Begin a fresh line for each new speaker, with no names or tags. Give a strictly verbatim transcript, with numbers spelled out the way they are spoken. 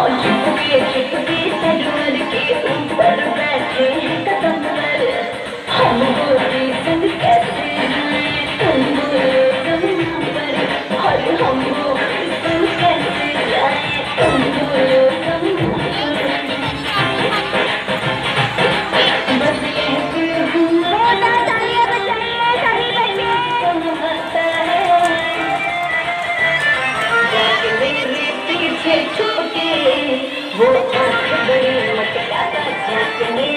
चुपके चुपके सलवर के ऊपर बैठे हैं कदम पर, हम बोलते संग कैसे जाएं, तुम बोलो तुम यहाँ पर, और हम बोलते संग कैसे जाएं, तुम बोलो तुम यहाँ पर। बस कहते हूँ तुम बता है, जाके मेरे पीछे छुप के वो आँख बड़ी मटका झाँकने